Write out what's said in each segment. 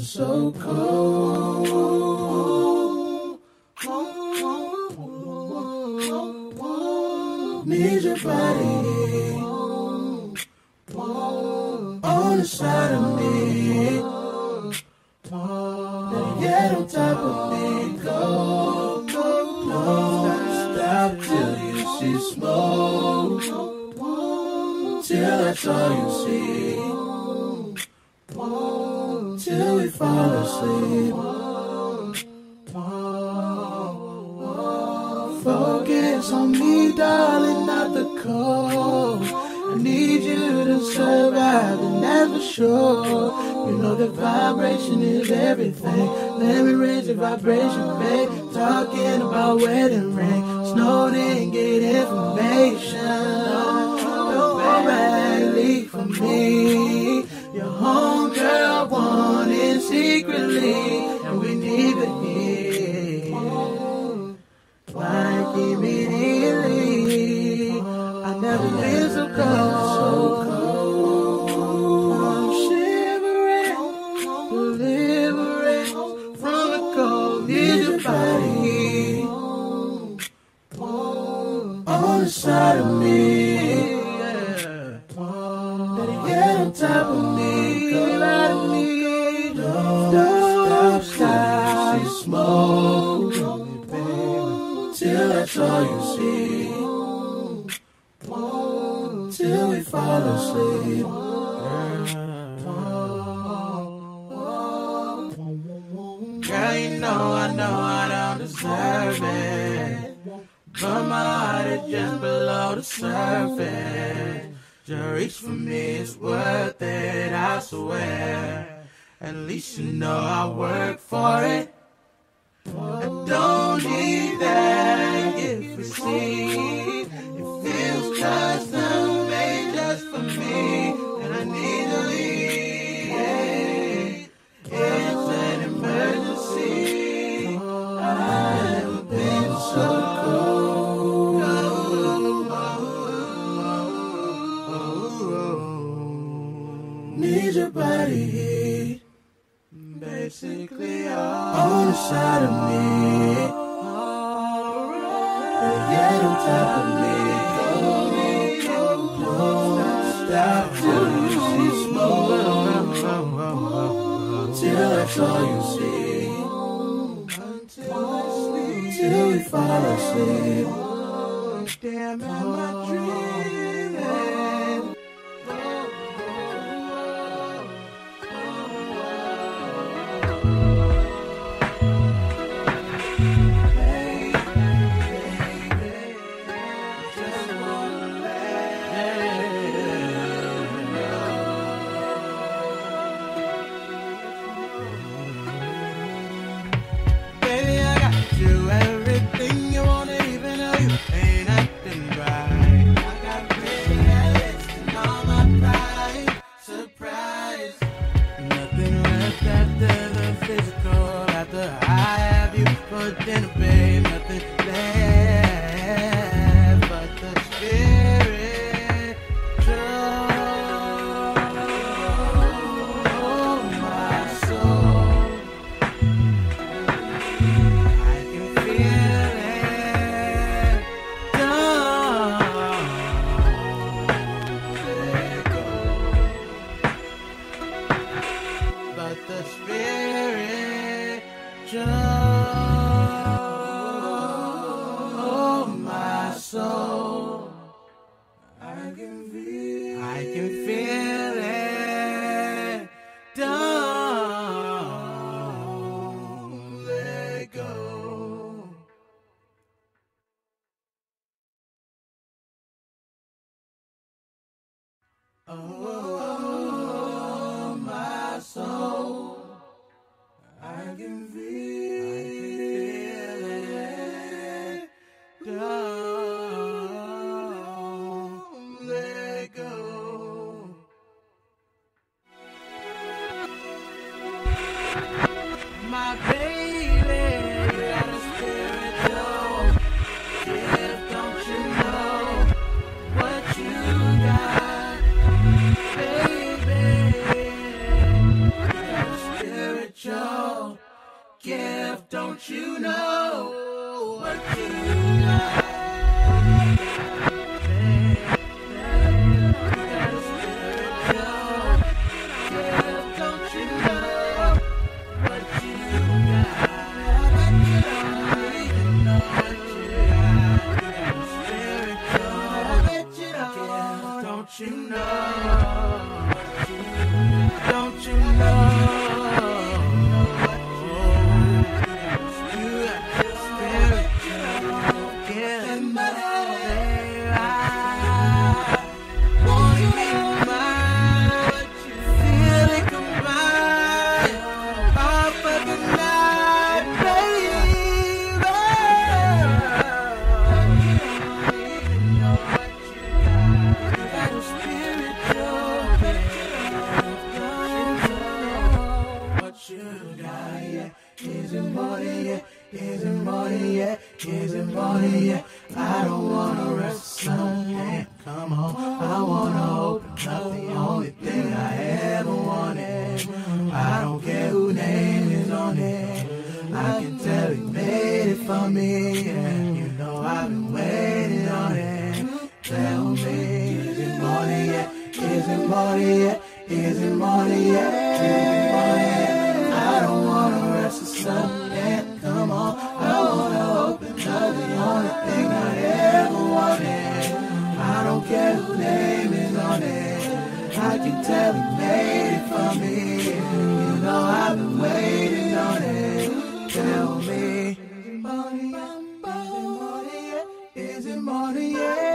so cold. Need your body on the side of me. Get on top of me. Go, don't stop till you see smoke. Till that's all you see. Till we fall asleep. Focus on me, darling, not the cold. I need you to survive and never sure. You know the vibration is everything. Let me raise the vibration, babe. Talking about wedding ring. Snowed in, get information. Don't go back, leave for me. Your homegirl wanted secretly, and we need to hear. Like immediately, I never been so cold, so cold. I'm shivering, delivering from the cold. Need your body on the side of me. Get on top of me, get out of me. Don't stop, see smoke, till that's all you see. Till we fall asleep. Girl, you know I don't deserve it, but my heart is just below the surface. Just reach for me, it's worth it, I swear. At least you know I work for it. I don't need that gift receipt. It feels custom made just for me, and I need to leave. It's an emergency. I've never been so cold. Need your body heat, basically on the side of me. Get on top of me. Don't stop till you see smoke. Till that's all you see. Till we fall asleep. Damn, am I dreaming? Dinner, babe, nothing left but the spirit. Oh, my soul, I can feel it. Don't let go, but the spirit just. I can feel it. Don't let go. Oh, my soul, I can feel it. Don't let go. My baby, you got a spiritual gift, don't you know what you got? Baby, you got a spiritual don't you know what you got? You know, don't you know, you got your spirit, get money, I want to make mine, what you feel it combine, all for the night, baby. Is it money yet? Is it money yet? Is it money yet? I don't wanna rest something. Come on, I wanna open up the only thing I ever wanted. I don't care who name is on it. I can tell he made it for me. And you know I've been waiting on it. Tell me, is it money yet? Is it money yet? Is it money yet? Is it money yet? I don't wanna rest or something. Come on, I wanna open up the only thing I ever wanted. I don't care who name is on it. I can tell he made it for me. You know I've been waiting on it. Tell me, is it money yet? Is it money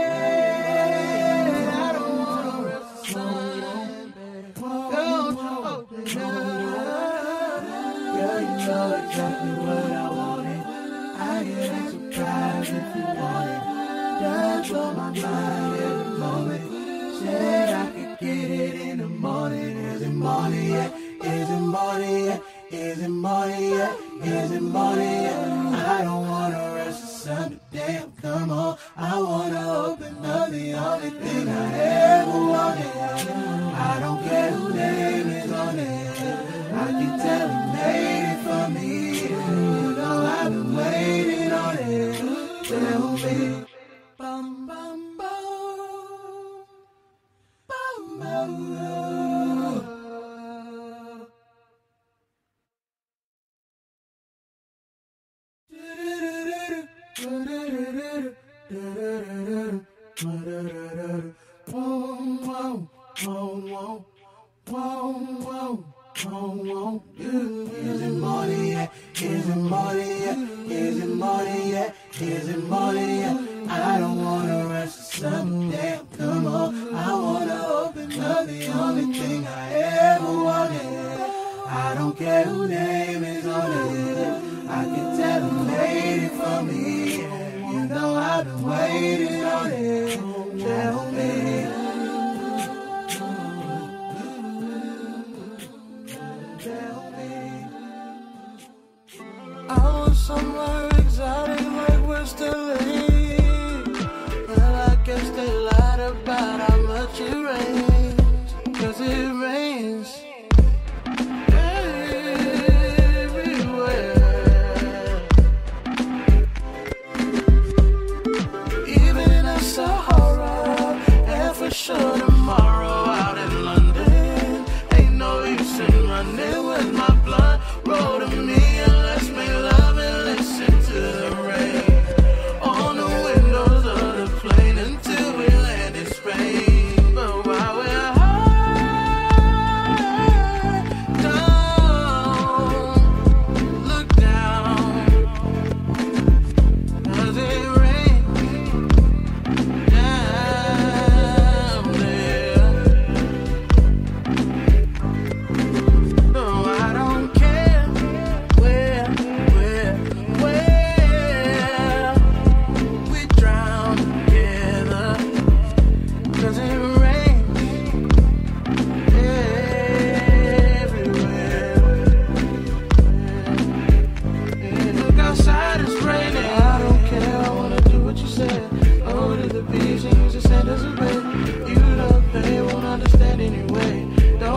yet? I don't wanna rest or something. Don't you open up. Girl, you know exactly what I wanted. I get surprised if you want it. Does blow my mind every moment. Said I could get it in the morning. Is it money yet? Is it money yet? Is it money yet? Is it money yet? I don't wanna rest or something. Damn, come on. I wanna open up the only thing I ever wanted. I don't care who name is on it. I can tell he made it for me. You know I've been waiting on it. Tell me, bum bum bum, bum bum bum. Is it money yet? Is it money yet? Is it money yet? Is it money yet? I don't wanna rest or something. Damn, come on. I wanna open up the only thing I ever wanted. I don't care who name is on it. I can tell who made it for me. You know I've been waiting on it. Tell me. I want somewhere exotic like Westerly. Well, I guess they lied about how much it rains. 'Cause it rains everywhere. Even in the Sahara. And for sure tomorrow out in London. Ain't no use in running with my blood. Roll to me.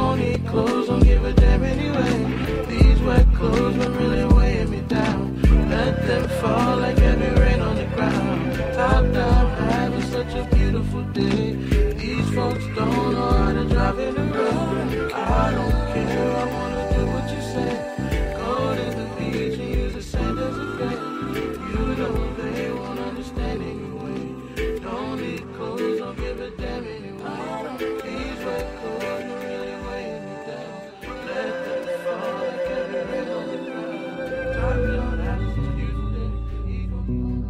Clothes, don't give a damn anyway. These wet clothes were really weighing me down. them fall like heavy rain on the ground. Top down, having such a beautiful day. These folks don't know how to drive in the road. I don't care, I wanna do what you say. Go to the beach and use the sand as a bait. You know they won't understand anyway. Don't need clothes, don't give a damn anyway. These wet clothes are really weighing me down. Let them fall like heavy rain on the ground. Top down, having such a beautiful day. These folks don't know.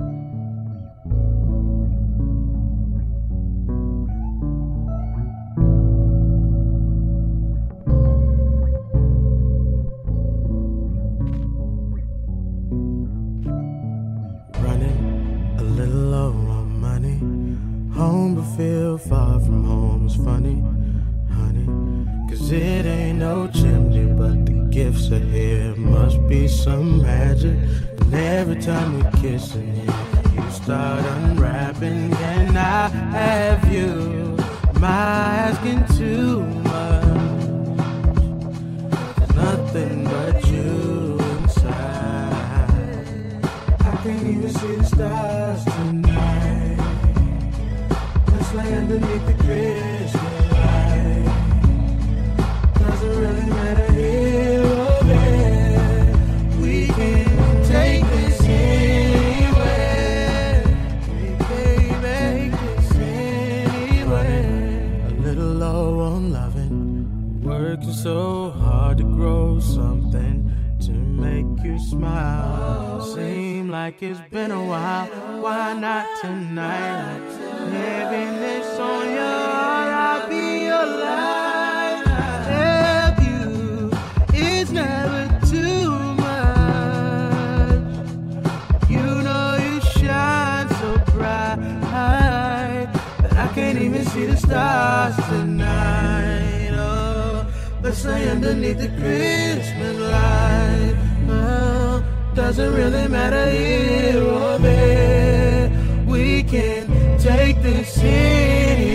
Home but feel far from home is funny, honey. Cause it ain't no chimney, but the gifts are here. Must be some magic. And every time we kiss and you start unwrapping. Can I have you? Am I asking too much? There's nothing but you inside. I can't even see the stars tonight. Lay underneath the Christmas light. Doesn't really matter here or there. We can take this anywhere. We can make this anywhere. A little low on loving, working so hard to grow something to make you smile. Seem like it's been a while. Why not tonight? Having this on your heart, I'll be alive. Help you, it's never too much. You know you shine so bright that I can't even see the stars tonight. Oh, let's lay underneath the Christmas light. Oh, doesn't really matter here or there. We can take this in.